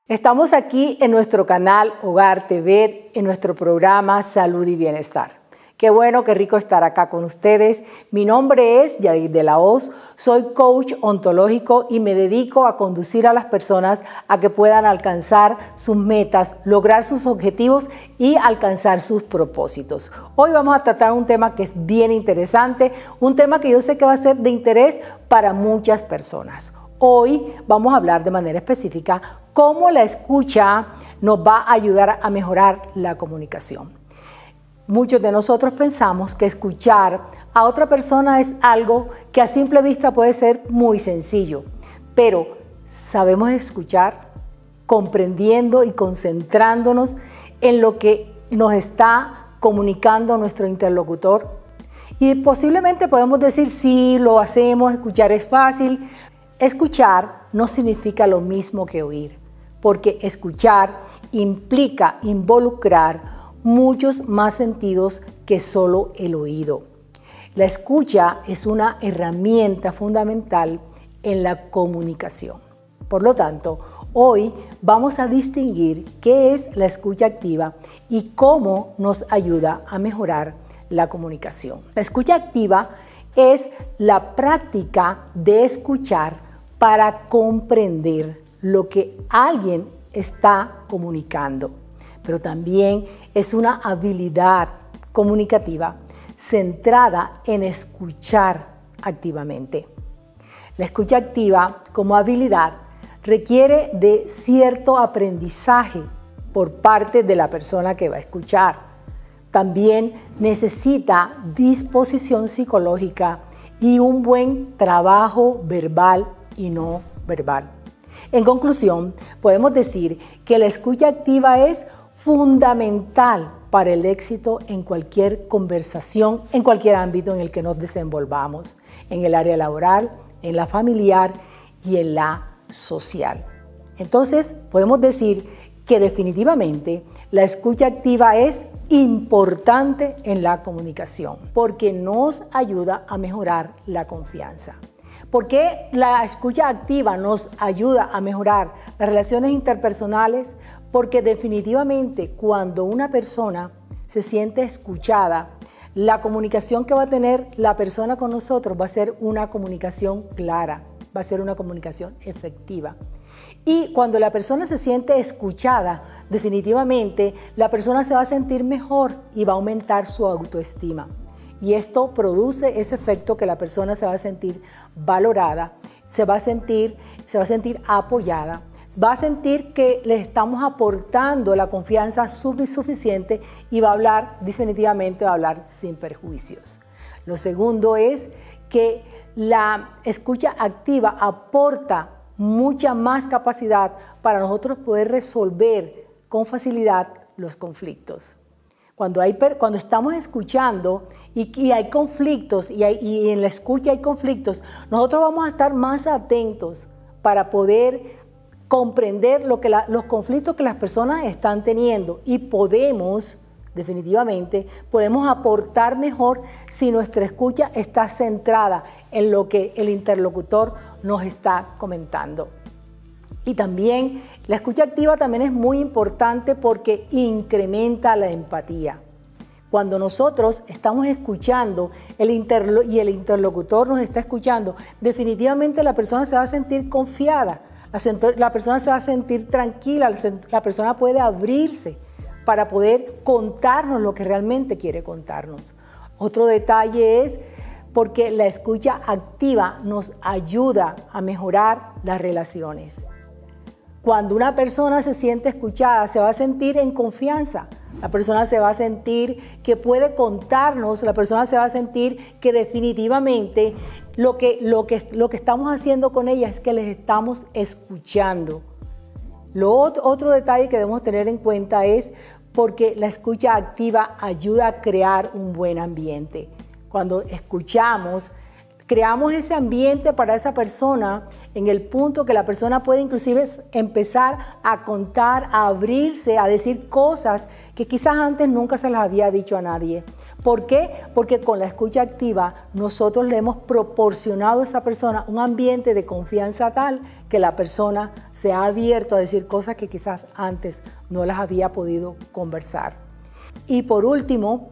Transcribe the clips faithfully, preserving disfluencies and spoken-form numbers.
Estamos aquí en nuestro canal Hogar T V, en nuestro programa Salud y Bienestar. Qué bueno, qué rico estar acá con ustedes. Mi nombre es Yadid de la Hoz, soy coach ontológico y me dedico a conducir a las personas a que puedan alcanzar sus metas, lograr sus objetivos y alcanzar sus propósitos. Hoy vamos a tratar un tema que es bien interesante, un tema que yo sé que va a ser de interés para muchas personas. Hoy vamos a hablar de manera específica cómo la escucha nos va a ayudar a mejorar la comunicación. Muchos de nosotros pensamos que escuchar a otra persona es algo que a simple vista puede ser muy sencillo, pero ¿sabemos escuchar? Comprendiendo y concentrándonos en lo que nos está comunicando nuestro interlocutor. Y posiblemente podemos decir, sí, lo hacemos, escuchar es fácil. Escuchar no significa lo mismo que oír, porque escuchar implica involucrar muchos más sentidos que solo el oído. La escucha es una herramienta fundamental en la comunicación. Por lo tanto, hoy vamos a distinguir qué es la escucha activa y cómo nos ayuda a mejorar la comunicación. La escucha activa es la práctica de escuchar para comprender lo que alguien está comunicando, pero también es una habilidad comunicativa centrada en escuchar activamente. La escucha activa como habilidad requiere de cierto aprendizaje por parte de la persona que va a escuchar. También necesita disposición psicológica y un buen trabajo verbal y no verbal. En conclusión, podemos decir que la escucha activa es fundamental para el éxito en cualquier conversación, en cualquier ámbito en el que nos desenvolvamos, en el área laboral, en la familiar y en la social. Entonces, podemos decir que definitivamente la escucha activa es importante en la comunicación porque nos ayuda a mejorar la confianza. ¿Por qué la escucha activa nos ayuda a mejorar las relaciones interpersonales? Porque definitivamente cuando una persona se siente escuchada, la comunicación que va a tener la persona con nosotros va a ser una comunicación clara, va a ser una comunicación efectiva. Y cuando la persona se siente escuchada, definitivamente la persona se va a sentir mejor y va a aumentar su autoestima. Y esto produce ese efecto que la persona se va a sentir valorada, se va a sentir, se va a sentir apoyada, va a sentir que le estamos aportando la confianza suficiente y va a hablar, definitivamente va a hablar sin perjuicios. Lo segundo es que la escucha activa aporta mucha más capacidad para nosotros poder resolver con facilidad los conflictos. Cuando, hay, cuando estamos escuchando y, y hay conflictos y, hay, y en la escucha hay conflictos, nosotros vamos a estar más atentos para poder comprender lo que la, los conflictos que las personas están teniendo y podemos, definitivamente, podemos aportar mejor si nuestra escucha está centrada en lo que el interlocutor nos está comentando. Y también la escucha activa también es muy importante porque incrementa la empatía. Cuando nosotros estamos escuchando el interlo- y el interlocutor nos está escuchando, definitivamente la persona se va a sentir confiada, la, la persona se va a sentir tranquila, la, la persona puede abrirse para poder contarnos lo que realmente quiere contarnos. Otro detalle es porque la escucha activa nos ayuda a mejorar las relaciones. Cuando una persona se siente escuchada, se va a sentir en confianza. La persona se va a sentir que puede contarnos, la persona se va a sentir que definitivamente lo que, lo que, lo que estamos haciendo con ella es que les estamos escuchando. Lo otro, otro detalle que debemos tener en cuenta es porque la escucha activa ayuda a crear un buen ambiente. Cuando escuchamos, creamos ese ambiente para esa persona en el punto que la persona puede inclusive empezar a contar, a abrirse, a decir cosas que quizás antes nunca se las había dicho a nadie. ¿Por qué? Porque con la escucha activa nosotros le hemos proporcionado a esa persona un ambiente de confianza tal que la persona se ha abierto a decir cosas que quizás antes no las había podido conversar. Y por último,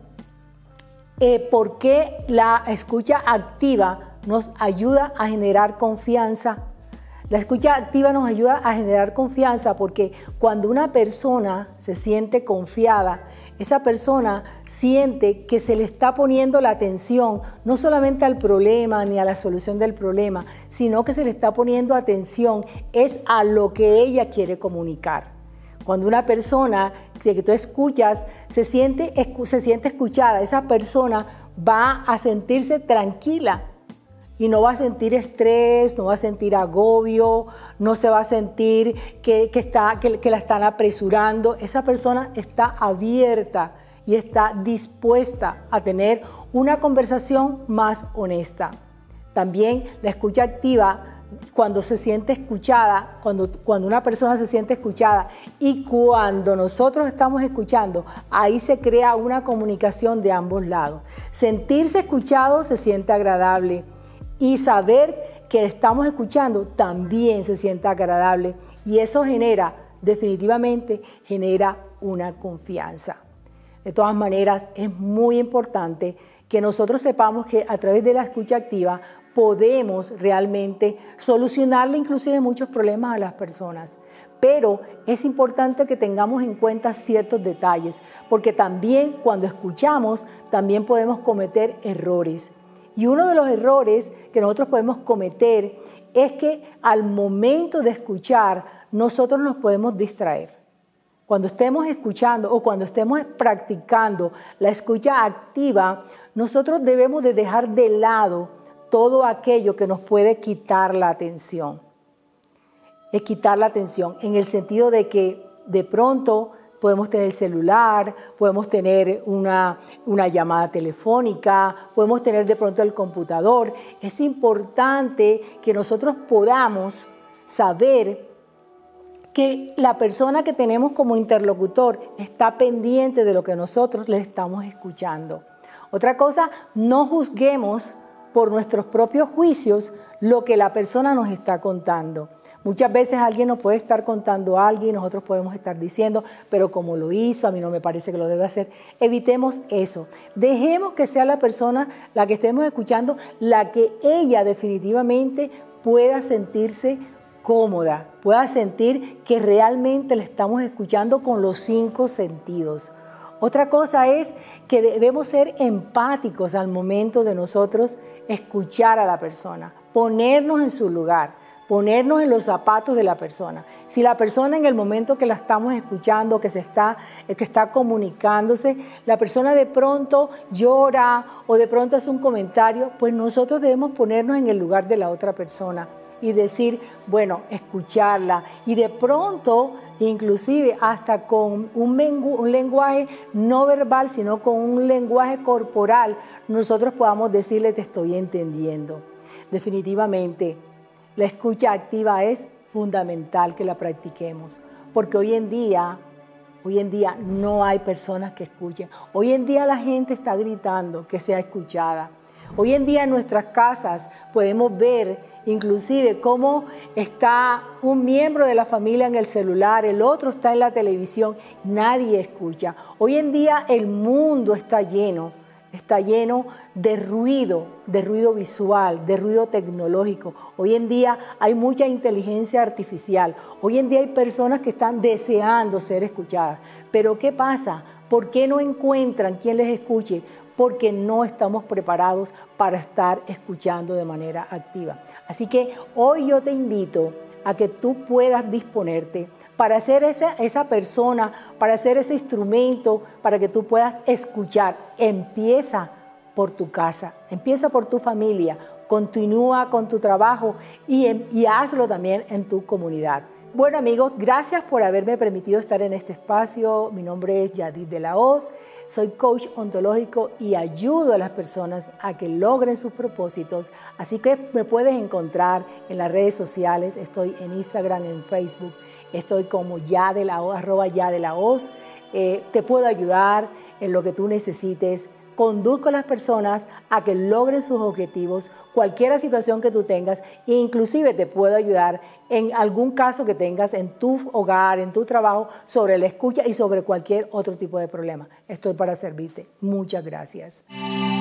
eh, ¿por qué la escucha activa nos ayuda a generar confianza? La escucha activa nos ayuda a generar confianza porque cuando una persona se siente confiada, esa persona siente que se le está poniendo la atención no solamente al problema ni a la solución del problema, sino que se le está poniendo atención es a lo que ella quiere comunicar. Cuando una persona que tú escuchas se siente, se siente escuchada, esa persona va a sentirse tranquila y no va a sentir estrés, no va a sentir agobio, no se va a sentir que, que, está, que, que la están apresurando. Esa persona está abierta y está dispuesta a tener una conversación más honesta. También la escucha activa, cuando se siente escuchada, cuando, cuando una persona se siente escuchada y cuando nosotros estamos escuchando, ahí se crea una comunicación de ambos lados. Sentirse escuchado se siente agradable. Y saber que estamos escuchando también se siente agradable y eso genera, definitivamente, genera una confianza. De todas maneras, es muy importante que nosotros sepamos que a través de la escucha activa podemos realmente solucionarle inclusive muchos problemas a las personas. Pero es importante que tengamos en cuenta ciertos detalles, porque también cuando escuchamos, también podemos cometer errores. Y uno de los errores que nosotros podemos cometer es que al momento de escuchar, nosotros nos podemos distraer. Cuando estemos escuchando o cuando estemos practicando la escucha activa, nosotros debemos de dejar de lado todo aquello que nos puede quitar la atención. Es quitar la atención en el sentido de que de pronto podemos tener el celular, podemos tener una, una llamada telefónica, podemos tener de pronto el computador. Es importante que nosotros podamos saber que la persona que tenemos como interlocutor está pendiente de lo que nosotros le estamos escuchando. Otra cosa, no juzguemos por nuestros propios juicios lo que la persona nos está contando. Muchas veces alguien nos puede estar contando a alguien y nosotros podemos estar diciendo, pero como lo hizo, a mí no me parece que lo debe hacer. Evitemos eso. Dejemos que sea la persona, la que estemos escuchando, la que ella definitivamente pueda sentirse cómoda, pueda sentir que realmente le estamos escuchando con los cinco sentidos. Otra cosa es que debemos ser empáticos al momento de nosotros escuchar a la persona, ponernos en su lugar. Ponernos en los zapatos de la persona. Si la persona en el momento que la estamos escuchando, que se está, que está comunicándose, la persona de pronto llora o de pronto hace un comentario, pues nosotros debemos ponernos en el lugar de la otra persona y decir, bueno, escucharla y de pronto, inclusive hasta con un, un lenguaje no verbal, sino con un lenguaje corporal, nosotros podamos decirle, te estoy entendiendo. Definitivamente, la escucha activa es fundamental que la practiquemos, porque hoy en día, hoy en día no hay personas que escuchen. Hoy en día la gente está gritando que sea escuchada. Hoy en día en nuestras casas podemos ver inclusive cómo está un miembro de la familia en el celular, el otro está en la televisión, nadie escucha. Hoy en día el mundo está lleno. Está lleno de ruido, de ruido visual, de ruido tecnológico. Hoy en día hay mucha inteligencia artificial. Hoy en día hay personas que están deseando ser escuchadas. Pero ¿qué pasa? ¿Por qué no encuentran quien les escuche? Porque no estamos preparados para estar escuchando de manera activa. Así que hoy yo te invito a que tú puedas disponerte para ser esa, esa persona, para ser ese instrumento, para que tú puedas escuchar. Empieza por tu casa, empieza por tu familia, continúa con tu trabajo y, y hazlo también en tu comunidad. Bueno amigos, gracias por haberme permitido estar en este espacio. Mi nombre es Yadid de la Hoz, soy coach ontológico y ayudo a las personas a que logren sus propósitos. Así que me puedes encontrar en las redes sociales, estoy en Instagram, en Facebook, estoy como ya de la Hoz, arroba ya de la Hoz. Eh, te puedo ayudar en lo que tú necesites conduzco a las personas a que logren sus objetivos, cualquier situación que tú tengas, e inclusive te puedo ayudar en algún caso que tengas en tu hogar, en tu trabajo, sobre la escucha y sobre cualquier otro tipo de problema. Estoy para servirte. Muchas gracias.